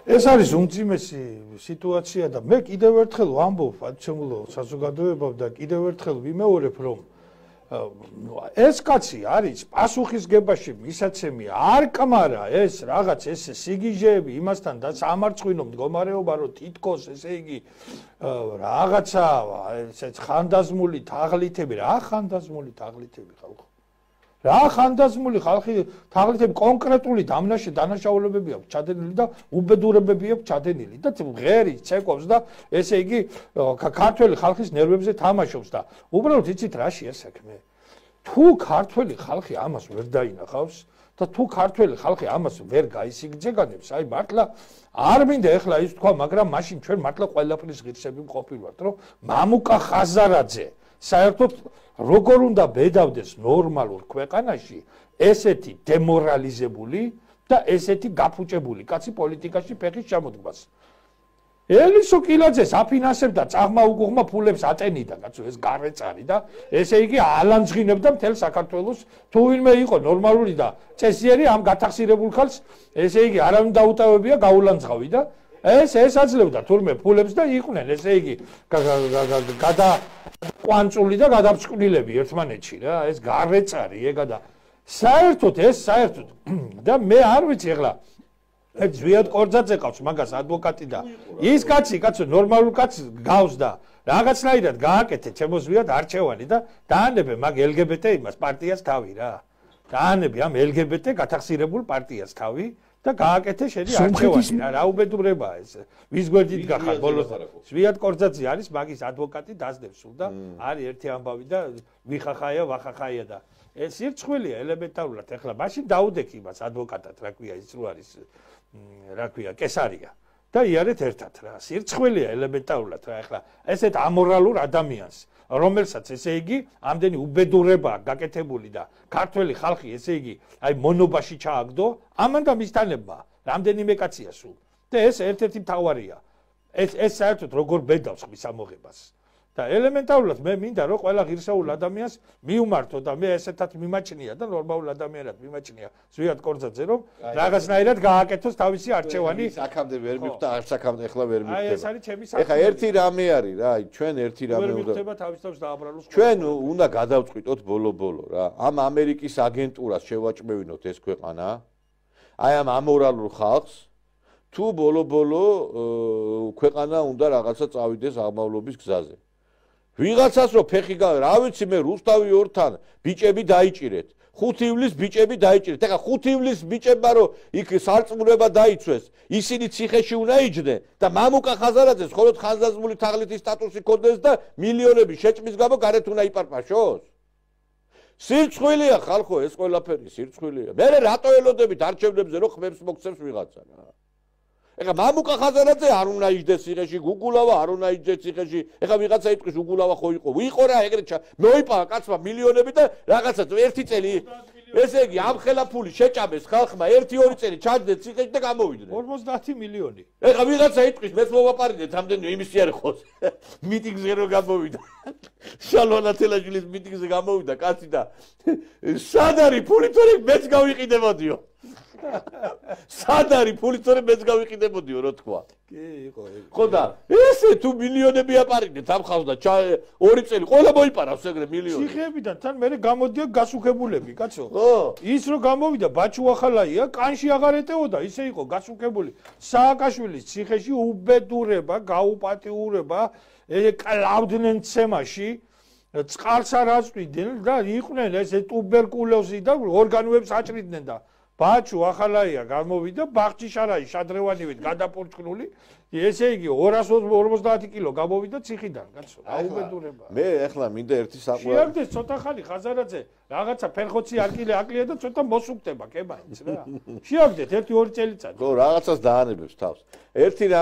ეს არის უმძიმესი სიტუაცია და მე კიდევ ერთხელ ვამბობ პატიმრულ საზოგადოებამ და კიდევ ერთხელ ვიმეორებ რომ ეს კაცი არის პასუხისგებაში მისაცემი არ კმარა ეს რაღაც ეს სიგიჟეები იმასთან და სამარცხვინო მდგომარეობა რომ თითქოს ესე იგი რაღაცა ესეც ხანდაზმული თაღლითები რა ხანდაზმული თაღლითები ხალხო რა ხანდაზმული ხალხი თაღლითები კონკრეტული დანაშაულებები აქვს ჩადენილი და უბედურებები აქვს ჩადენილი და ღერი ცეკვავს და ესე იგი ქართველი ხალხის ნერვებზე თამაშობს და უბრალოდ იცით რა შეასაქმე თუ ქართველი ხალხი ამას ვერ დაინახავს და თუ ქართველი ხალხი ამას ვერ გაისიგძეგანებს აი მართლა არ მინდა ეხლა ის თქვა მაგრამ მაშინ ჩვენ მართლა ყველაფრის ღირსები მყოფილვართ რომ მამუკა ხაზარაძე საერთოდ როგორ უნდა ბედავდეს ნორმალურ ქვეყანაში ესეთი დემორალიზებული და ესეთი გაფუჭებული კაცი პოლიტიკაში ფეხის ჩამოდგმას. ელისო კილაძეს აფინანსებდა წაღმა უგუღმა ფულებს ატენიდა კაცო ეს გარეწარი და ესე იგი ალანძღინებდა მთელ საქართველოს თუ ვინმე იყო ნორმალური და წესიერი ამ გათახსირებულ ხალხს ესე იგი არავინ დაუტოვებია გაულანძღავი და ეს აძლევდა თურმე ფულებს და იყვნენ ესე იგი გადაყვანწული და გადაბჭკვილები ერთმანეთში რა ეს გარეწარი ეგა და საერთოდ და მე არ ვიცი ეხლა ეს ზვიად კორძაძე ყავს მაგას ადვოკატი და ის კაცო ნორმალურ კაცს გავს და რაღაცნაირად გააკეთე ჩემო ზვიად არჩევანი და დაანებე მაგ LGBT იმას პარტიას თავი რა დაანებე ამ LGBT გათახსირებულ პარტიას თავი და გააკეთე შენი არჩევანი რა უბედურებაა ეს ვის გვერდით გახარ ბოლოს ზვიად კორძაძე არის მაგის ადვოკატი დაძდებს სულ და არის ერთი ამბავი და ვიხახაია ვახახაია და ეს სირცხვილია ელემენტარულად ეხლა მაშინ დაუდექ იმას ადვოკატად რა ქვია ის რო არის რა ქვია კესარია და იარეთ ერთად რა სირცხვილია ელემენტარულად რა ეხლა ესეთ ამორალურ ადამიანს რომელსაც ესე იგი ამდენი უბედურება გაკეთებული და ქართველი ხალხი ესე იგი აი მონობაში ჩააგდო ამან და მისთანებმა რამდენიმე კაცია სულ და ეს ერთ-ერთი მთავარია ეს საერთოდ როგორ ბედავს ხმის ამოღებას და ელემენტარულად მე მინდა რომ ყველა ღირსეულ ადამიანს მიუმართო და მე ესეთად მიმაჩნია და ნორმალურ ადამიანად მიმაჩნია ზვიად კორძაძე რომ რაღაცნაირად გააკეთოს თავისი არჩევანი აქამდე ვერ მივხვდა არც აქამდე ახლა ვერ მივხვდება აი ეს არის ჩემი ეხლა ერთი რამე არის რა აი ჩვენ ერთი რამე უნდა ვერ მივხვდება თავის თავს დააბრალოს ჩვენ უნდა გადავწყვიტოთ ბოლო რა ამ ამერიკის აგენტურას შევაჭმევინოთ ეს ქვეყანა აი ამ ამორალურ ხალხს თუ ბოლო ქვეყანა უნდა რაღაცა წავიდეს აღმავლობის გზაზე ვიღაცას რო ფეხი რა ვიცი მე რუსთავი ორთან ბიჭები დაიჭირეთ 5 ივლისს ბიჭები დაიჭირეთ ეხა 5 ივლისს ბიჭებმა რო იქ სარწმუნოება დაიცვეს ისინი ციხეში უნდა იჯდნენ და მამუკა ხაზარაძეს მხოლოდ ხანძაზმული თაღლითის სტატუსი ქონდეს და მილიონები შეჭმის გამო გარეთ უნდა იპარპაშოს სირცხვილია ხალხო ეს ყველაფერი სირცხვილია მე რატო ელოდებით არჩევნებზე რომ ხმებს მოგცემს ვიღაცა რა ეხლა მამუკა ხაზარაძე არ უნდა იჯდეს ციხეში გუგულავა არ უნდა იჯდეს ციხეში ეხლა ვიღაცა იტყვის უგულავა ხო იყო რა ეგრეთ მოიპარა კაცმა მილიონები და რაღაცა ერთი წელი ესე იგი ამ ხელაფული შეჭამეს ხალხმა 1-2 წელი ჩაჯდნენ ციხეში და გამოვიდნენ 50 მილიონი ეხლა ვიღაცა იტყვის მეც მოვაპარინეთ ამდენი იმისი არ ხოს მიტინგზე რო გამოვიდა შალვა თელაჯილის მიტინგზე გამოვიდა კაცი და სად არის ფული თორე მეც გავიყიდებოდიო სად არის ფული თორე მეც გავიყიდებოდიო რო თქვა კი იყო ხო და ესე თუ მილიონები აპარინეთ ამ ხალხს და 2 წელი ყველა მოიპარავს ეგრე მილიონი ციხეებიდან თან მე გამოდია გასუქებულები კაცო ხო ის რო გამოვიდა ბაჩუ ახალაია კანში აღარ ეტეოდა ისე იყო გასუქებული სააკაშვილის ციხეში უბედურება გაუპატიურება კლავდნენ ცემაში წყალს არ აწვიდნენ და იყვნენ ესე ტუბერკულოზი და ორგანოებს აჭრიდნენ და ბაჩუ ახალაია გამოვიდა ბაღჩიშარაი შადრევანივით გადაპორჭკნული ესე იგი 250 კილო გამოვიდა ციხიდან კაცო აუბედურება მე ახლა მინდა ერთი საყვარელი შეაგდეს ცოტა ხანი ხაზარაძე რაღაცა ფერხოცი არკილია და ცოტა მოსუქდება კებაიც რა შეაგდეთ 1-2 წელიწად ხო რაღაცას დაანებებს თავს ერთი